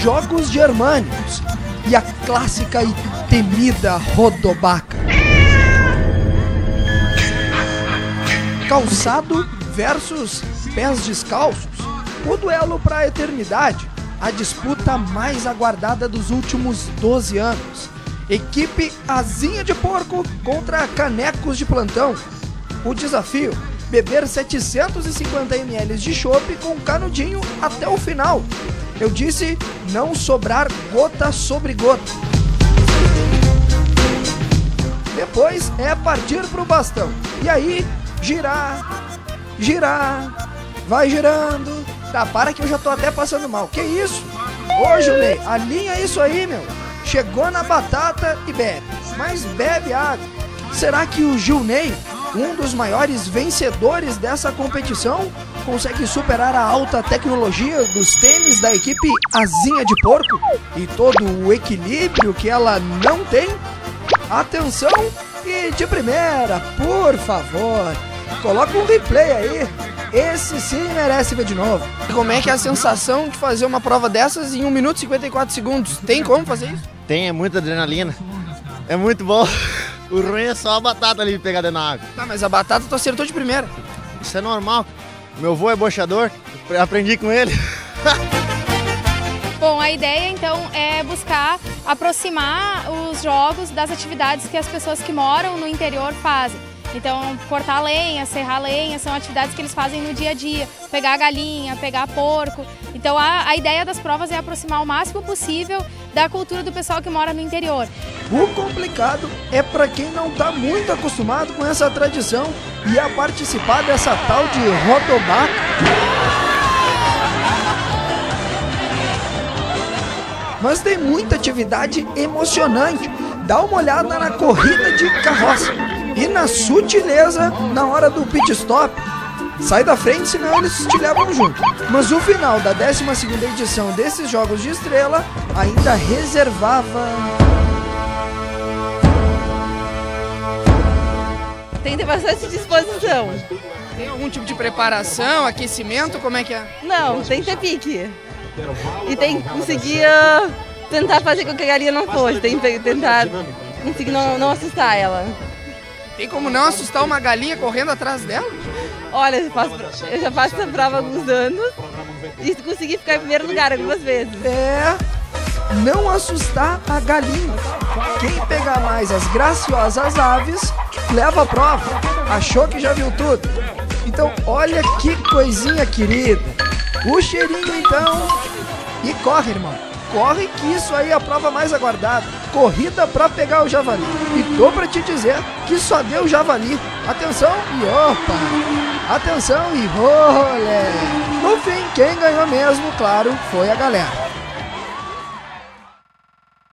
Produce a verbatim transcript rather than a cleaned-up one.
jogos germânicos e a clássica e temida rodobaca. Calçado versus pés descalços, o duelo para a eternidade, a disputa mais aguardada dos últimos doze anos. Equipe Asinha de Porco contra Canecos de Plantão. O desafio: beber setecentos e cinquenta mililitros de chopp com canudinho até o final. Eu disse não sobrar gota sobre gota. Depois é partir pro bastão. E aí, girar, girar, vai girando. Tá, para que eu já tô até passando mal. Que isso? Ô, Junei, alinha isso aí, meu. Chegou na batata e bebe. Mas bebe água. Será que o Junei, um dos maiores vencedores dessa competição, consegue superar a alta tecnologia dos tênis da equipe Asinha de Porco e todo o equilíbrio que ela não tem? Atenção e de primeira, por favor, coloca um replay aí. Esse sim merece ver de novo. Como é que é a sensação de fazer uma prova dessas em um minuto e cinquenta e quatro segundos? Tem como fazer isso? Tem, é muita adrenalina. É muito bom. O ruim é só a batata ali pegar dentro da água. Tá, mas a batata tu acertou de primeira. Isso é normal. Meu avô é boxador, aprendi com ele. Bom, a ideia então é buscar aproximar os jogos das atividades que as pessoas que moram no interior fazem. Então, cortar lenha, serrar lenha, são atividades que eles fazem no dia a dia. Pegar galinha, pegar porco. Então, a, a ideia das provas é aproximar o máximo possível da cultura do pessoal que mora no interior. O complicado é para quem não está muito acostumado com essa tradição e a participar dessa tal de rodobaca. Mas tem muita atividade emocionante. Dá uma olhada na corrida de carroça e na sutileza na hora do pit stop. Sai da frente, senão eles te levam junto. Mas o final da décima segunda edição desses Jogos de Estrela ainda reservava... Tem que ter bastante disposição. Tem algum tipo de preparação, aquecimento, como é que é? Não, tem que ter pique. E tem que conseguir uh, tentar fazer com que a galinha não foge. Tem que tentar conseguir não, não assustar ela. Tem como não assustar uma galinha correndo atrás dela? Olha, eu, faço, eu já faço essa prova há alguns anos e consegui ficar em primeiro lugar algumas vezes. É, não assustar a galinha. Quem pegar mais as graciosas aves, leva a prova. Achou que já viu tudo? Então, olha que coisinha querida. O cheirinho, então. E corre, irmão. Corre que isso aí é a prova mais aguardada. Corrida pra pegar o javali. E tô pra te dizer que só deu javali. Atenção e opa! Atenção e rolê! No fim, quem ganhou mesmo, claro, foi a galera.